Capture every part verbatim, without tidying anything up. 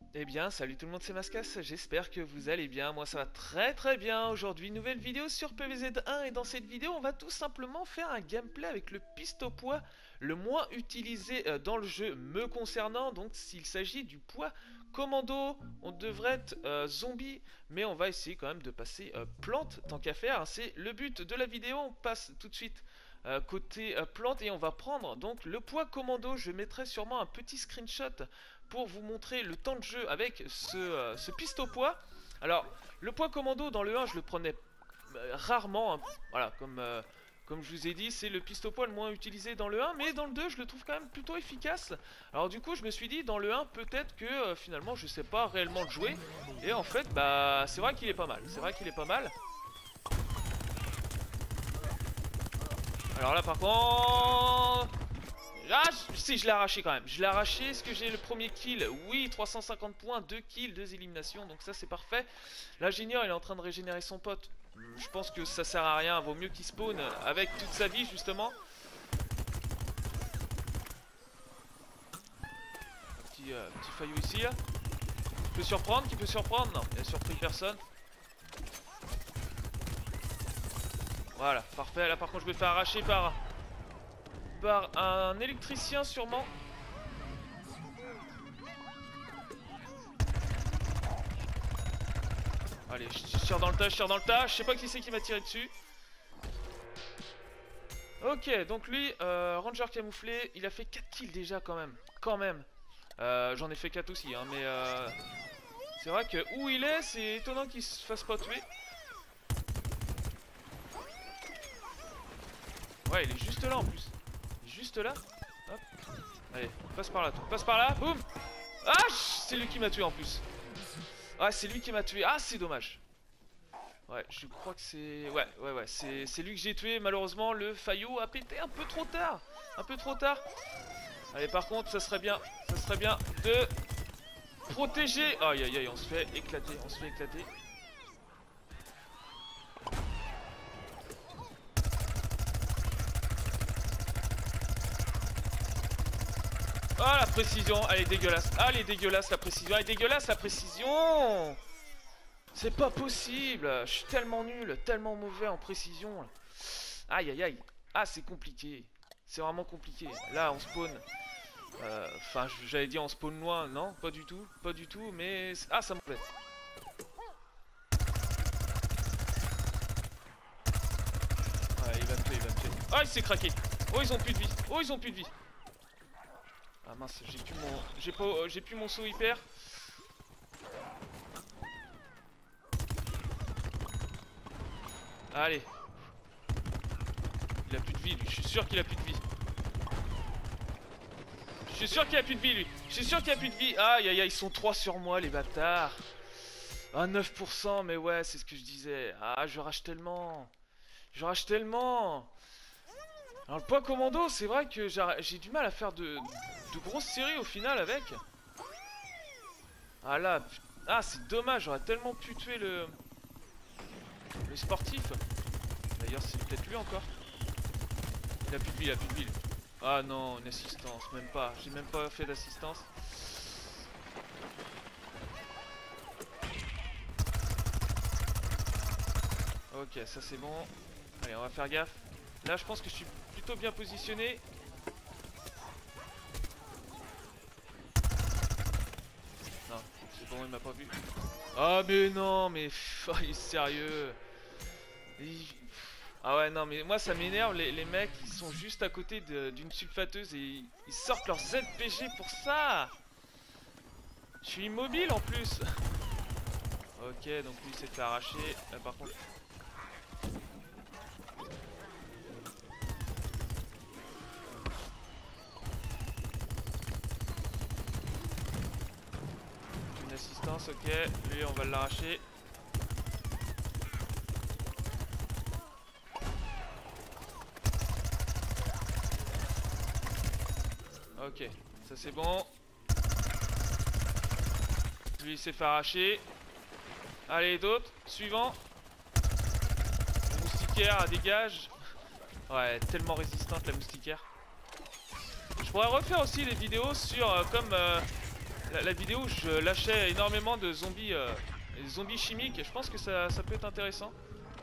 Eh bien, salut tout le monde, c'est Mascas, j'espère que vous allez bien, moi ça va très très bien. Aujourd'hui, nouvelle vidéo sur P V Z un et dans cette vidéo, on va tout simplement faire un gameplay avec le piste poids le moins utilisé euh, dans le jeu me concernant. Donc s'il s'agit du poids commando, on devrait être euh, zombie, mais on va essayer quand même de passer euh, plante tant qu'à faire, hein. C'est le but de la vidéo, on passe tout de suite euh, côté euh, plante et on va prendre donc le poids commando. Je mettrai sûrement un petit screenshot pour vous montrer le temps de jeu avec ce, euh, ce piste au poids. Alors, le poids commando dans le un, je le prenais euh, rarement, hein. Voilà, comme, euh, comme je vous ai dit, c'est le piste au poids le moins utilisé dans le un, mais dans le deux, je le trouve quand même plutôt efficace. Alors du coup, je me suis dit, dans le un, peut-être que euh, finalement, je sais pas réellement le jouer. Et en fait, bah, c'est vrai qu'il est pas mal. C'est vrai qu'il est pas mal. Alors là, par contre... Ah, si, je l'ai arraché quand même. Je l'ai arraché. Est-ce que j'ai le premier kill? Oui, trois cent cinquante points, deux kills, deux éliminations. Donc ça, c'est parfait. L'ingénieur, il est en train de régénérer son pote. Je pense que ça sert à rien. Vaut mieux qu'il spawn avec toute sa vie, justement. Un petit, euh, petit faillot ici, là. Qui peut surprendre, qui peut surprendre. Non, il a surpris personne. Voilà, parfait. Là, par contre, je me fais arracher par... par un électricien, sûrement. Allez, je tire dans le tas, je tire dans le tas. Je sais pas qui c'est qui m'a tiré dessus. Ok, donc lui, euh, Ranger camouflé, il a fait quatre kills déjà quand même. Quand même. Euh, J'en ai fait quatre aussi, hein, mais euh, c'est vrai que où il est, c'est étonnant qu'il se fasse pas tuer. Ouais, il est juste là en plus. Il est juste là. Hop. Allez, passe par là, toi. Passe par là, boum. Ah, c'est lui qui m'a tué en plus. Ah, c'est lui qui m'a tué. Ah, c'est dommage. Ouais, je crois que c'est... Ouais, ouais, ouais, c'est lui que j'ai tué. Malheureusement, le faillot a pété un peu trop tard. Un peu trop tard. Allez, par contre, ça serait bien, ça serait bien de protéger... Aïe, aïe, aïe, on se fait éclater, on se fait éclater. Ah, la précision, elle est dégueulasse. Ah, elle est dégueulasse, la précision. Elle est dégueulasse, la précision. C'est pas possible. Je suis tellement nul, tellement mauvais en précision. Aïe, aïe, aïe. Ah, c'est compliqué. C'est vraiment compliqué. Là, on spawn. Enfin, euh, j'allais dire on spawn loin. Non, pas du tout. Pas du tout, mais... Ah, ça m'embête. Ouais, il va me tuer, il va me tuer. Ah, il s'est craqué. Oh, ils ont plus de vie. Oh, ils ont plus de vie. Ah mince, j'ai plus mon... J'ai pas... Euh, j'ai plus mon saut hyper. Allez. Il a plus de vie, lui. Je suis sûr qu'il a plus de vie. Je suis sûr qu'il a plus de vie, lui. Je suis sûr qu'il a plus de vie. Aïe, aïe, aïe, ils sont trois sur moi, les bâtards. Ah, neuf pour cent, mais ouais, c'est ce que je disais. Ah, je rage tellement. Je rage tellement. Alors, le point commando, c'est vrai que j'ai du mal à faire de, de grosses séries au final avec. Ah là, ah, c'est dommage, j'aurais tellement pu tuer le... Le sportif. D'ailleurs, c'est peut-être lui encore. Il a plus de vie, il a plus de vie. Ah non, une assistance, même pas. J'ai même pas fait d'assistance. Ok, ça c'est bon. Allez, on va faire gaffe. Là, je pense que je suis plutôt bien positionné. Non, c'est bon, il m'a pas vu. Ah mais non, mais pff, il est sérieux. Il... Ah ouais, non, mais moi ça m'énerve, les, les mecs, ils sont juste à côté d'une sulfateuse et ils, ils sortent leur Z P G pour ça. Je suis immobile en plus. Ok, donc lui s'est fait arracher. Là par contre... Une assistance, ok. Lui on va l'arracher. Ok, ça c'est bon. Lui il s'est fait arracher. Allez, d'autres, suivant. La moustiquaire, elle dégage. Ouais, tellement résistante la moustiquaire. Je pourrais refaire aussi des vidéos sur euh, comme euh, la, la vidéo où je lâchais énormément de zombies, euh, zombies chimiques. Et je pense que ça, ça peut être intéressant.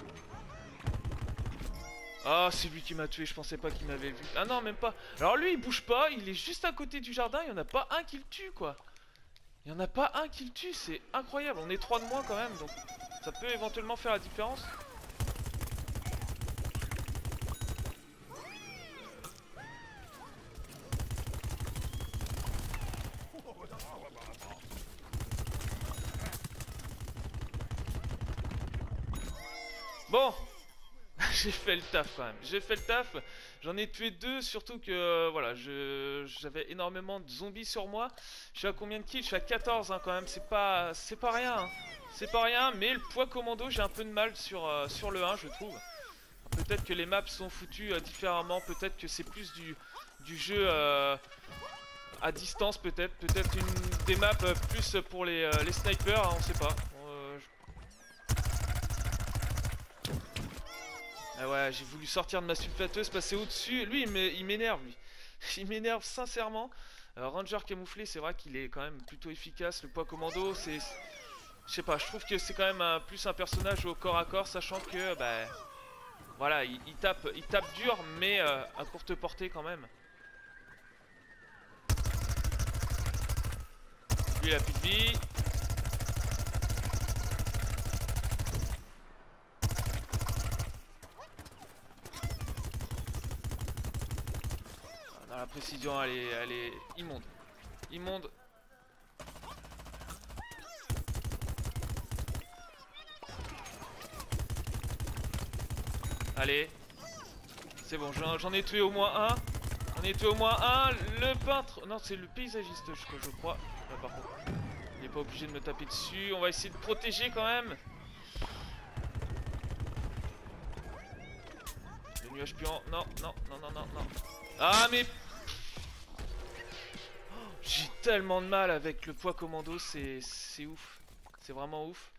Ah, c'est lui qui m'a tué, je pensais pas qu'il m'avait vu. Ah non, même pas. Alors lui, il bouge pas, il est juste à côté du jardin, il y en a pas un qui le tue, quoi. Il y en a pas un qui le tue, c'est incroyable. On est trois de moins quand même, donc ça peut éventuellement faire la différence. Bon, j'ai fait le taf quand même. J'ai fait le taf. J'en ai tué deux, surtout que euh, voilà, j'avais énormément de zombies sur moi. Je suis à combien de kills? Je suis à quatorze hein, quand même. C'est pas, c'est pas rien. Hein. C'est pas rien, mais le poids commando, j'ai un peu de mal sur, euh, sur le un, je trouve. Peut-être que les maps sont foutues euh, différemment. Peut-être que c'est plus du, du jeu euh, à distance, peut-être. Peut-être une des maps euh, plus pour les, euh, les snipers, hein, on sait pas. Euh, je... Ah ouais, j'ai voulu sortir de ma sulfateuse, passer au-dessus. Lui, il m'énerve, lui. Il m'énerve sincèrement. Euh, Ranger camouflé, c'est vrai qu'il est quand même plutôt efficace. Le poids commando, c'est... Je sais pas, je trouve que c'est quand même un, plus un personnage au corps à corps, sachant que, bah... Voilà, il, il, tape, il tape dur, mais euh, à courte portée quand même. Lui, il a plus de vie. La précision, elle est, elle est immonde. Immonde. Allez. C'est bon, j'en ai tué au moins un. J'en ai tué au moins un. Le peintre... Non, c'est le paysagiste, je, je crois. Là, par contre, il n'est pas obligé de me taper dessus. On va essayer de protéger quand même. Le nuage puant. Non, non, non, non, non, non. Ah, mais... J'ai tellement de mal avec le poids commando, c'est ouf. C'est vraiment ouf.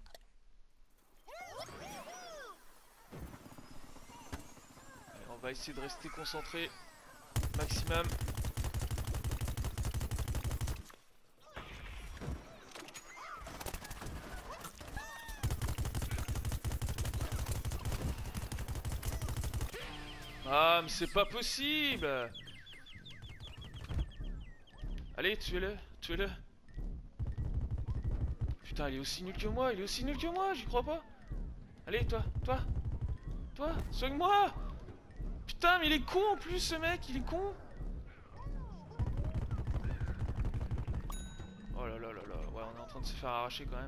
Allez, on va essayer de rester concentré maximum. Ah, mais c'est pas possible! Allez, tuez-le, tuez-le. Putain, il est aussi nul que moi, il est aussi nul que moi, j'y crois pas. Allez, toi, toi, toi, soigne-moi. Putain, mais il est con en plus, ce mec, il est con. Oh là là là là, ouais, on est en train de se faire arracher quand même.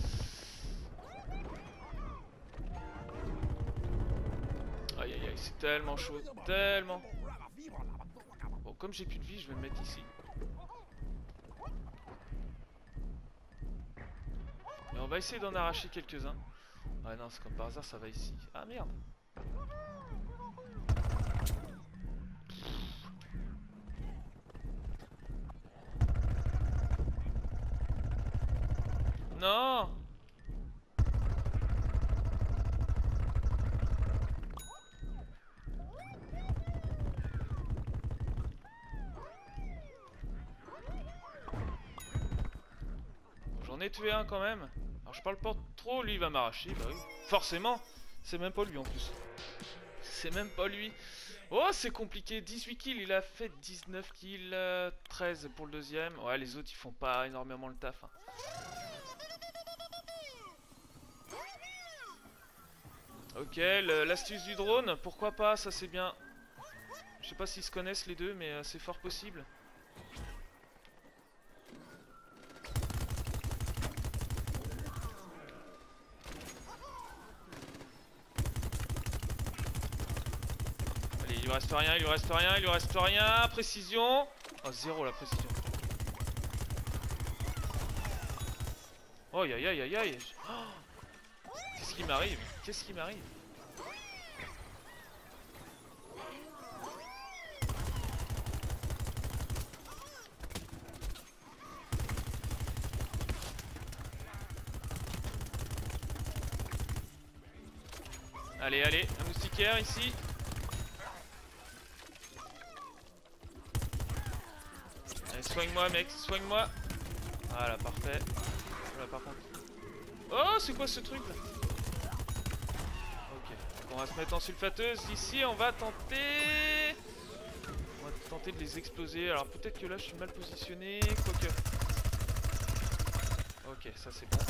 Aïe aïe aïe, c'est tellement chaud, tellement. Bon, comme j'ai plus de vie, je vais me mettre ici. Et on va essayer d'en arracher quelques-uns. Ouais non, c'est comme par hasard, ça va ici. Ah merde. Non. J'en ai tué un quand même. Alors je parle pas trop, lui il va m'arracher, bah oui. Forcément, c'est même pas lui en plus. C'est même pas lui. Oh c'est compliqué, dix-huit kills, il a fait dix-neuf kills, euh, treize pour le deuxième. Ouais les autres ils font pas énormément le taf. Hein. Ok, l'astuce du drone, pourquoi pas, ça c'est bien. Je sais pas s'ils se connaissent les deux, mais euh, c'est fort possible. Allez, il lui reste rien, il lui reste rien, il lui reste rien. Précision. Oh, zéro la précision. Oh, aïe aïe aïe aïe. Oh, qu'est-ce qui m'arrive? Qu'est-ce qui m'arrive? Allez, allez, un moustiquaire ici. Allez, soigne-moi, mec, soigne-moi. Voilà, parfait. Voilà, par contre. Oh, c'est quoi ce truc là? Ok, donc on va se mettre en sulfateuse. Ici, on va tenter... On va tenter de les exploser. Alors peut-être que là, je suis mal positionné. Quoique... Ok, ça c'est bon.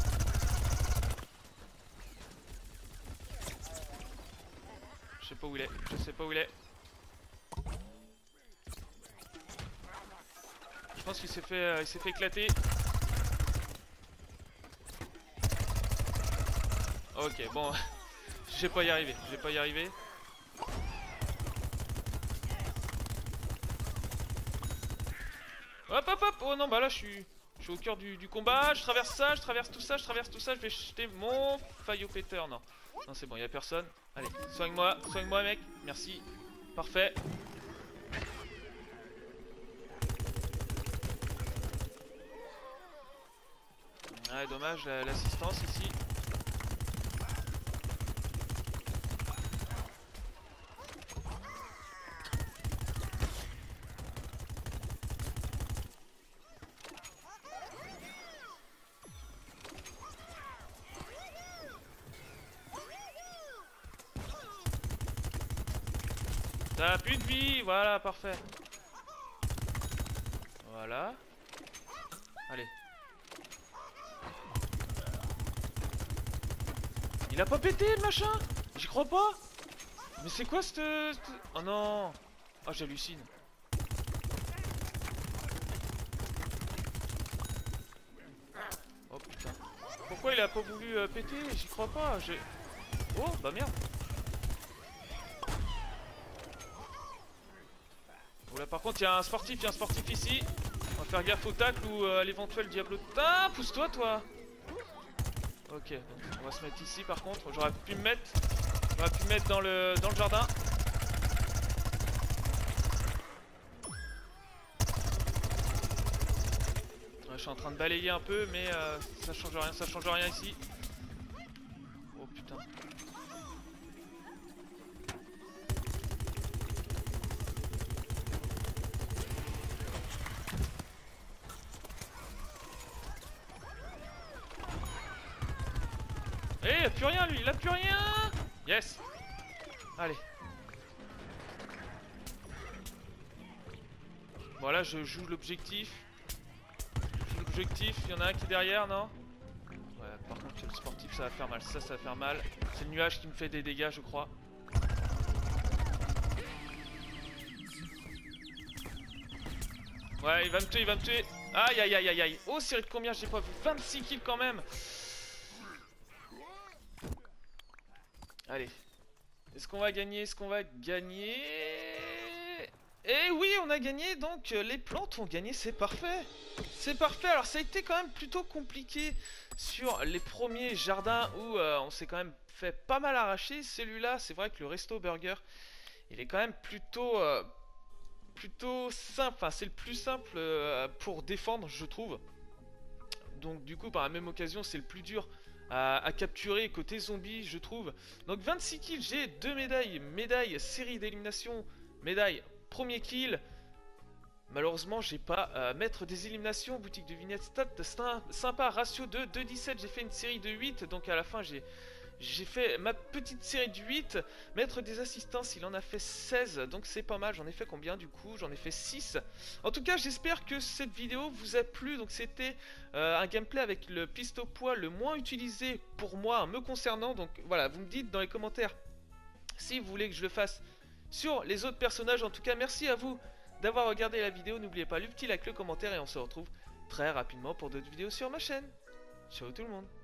Je sais pas où il est. Je sais pas où il est. Je pense qu'il s'est fait, euh, il s'est fait éclater. Ok, bon, je vais pas y arriver, je vais pas y arriver. Hop hop hop. Oh non, bah là je suis, je suis au cœur du, du combat. Je traverse ça, je traverse tout ça, je traverse tout ça. Je vais jeter mon faillot péter. Non, non c'est bon, il y a personne. Allez, soigne-moi, soigne-moi mec. Merci, parfait. Ouais, dommage l'assistance ici. T'as plus de vie, voilà, parfait. Voilà. Allez. Il a pas pété le machin? J'y crois pas. Mais c'est quoi cette... Oh non. Oh j'hallucine. Oh putain. Pourquoi il a pas voulu euh, péter? J'y crois pas. J'ai... Oh bah merde. Oh là par contre il y a un sportif, il y a un sportif ici. On va faire gaffe au tacle ou euh, à l'éventuel diablo. Ah, pousse-toi toi. Ok, donc on va se mettre ici par contre. J'aurais pu me mettre. J'aurais pu me mettre dans le dans le jardin. Ouais, je suis en train de balayer un peu, mais euh, ça change rien, ça change rien ici. Oh putain. Eh, il a plus rien lui, il a plus rien. Yes. Allez. Voilà, je joue l'objectif. Je joue l'objectif, il y en a un qui est derrière, non? Ouais, par contre le sportif ça va faire mal, ça ça va faire mal. C'est le nuage qui me fait des dégâts je crois. Ouais, il va me tuer, il va me tuer. Aïe aïe aïe aïe aïe. Oh, série de combien j'ai pas vu? vingt-six kills quand même. Allez. Est-ce qu'on va gagner? Est-ce qu'on va gagner? Et oui, on a gagné, donc euh, les plantes ont gagné, c'est parfait. C'est parfait, alors ça a été quand même plutôt compliqué sur les premiers jardins où euh, on s'est quand même fait pas mal arracher. Celui-là, c'est vrai que le resto burger, il est quand même plutôt, euh, plutôt simple, enfin c'est le plus simple euh, pour défendre je trouve. Donc du coup par la même occasion c'est le plus dur à, à capturer côté zombie je trouve. Donc vingt-six kills, j'ai deux médailles, médaille série d'élimination, médaille premier kill. Malheureusement j'ai pas à mettre des éliminations, boutique de vignettes stat sympa, ratio de deux dix-sept, j'ai fait une série de huit, donc à la fin j'ai j'ai fait ma petite série de huit. Mettre des assistances, il en a fait seize, donc c'est pas mal. J'en ai fait combien du coup? J'en ai fait six. En tout cas j'espère que cette vidéo vous a plu. Donc c'était euh, un gameplay avec le pistolet au poids le moins utilisé pour moi me concernant. Donc voilà, vous me dites dans les commentaires si vous voulez que je le fasse sur les autres personnages. En tout cas merci à vous d'avoir regardé la vidéo. N'oubliez pas le petit like, le commentaire, et on se retrouve très rapidement pour d'autres vidéos sur ma chaîne. Ciao tout le monde.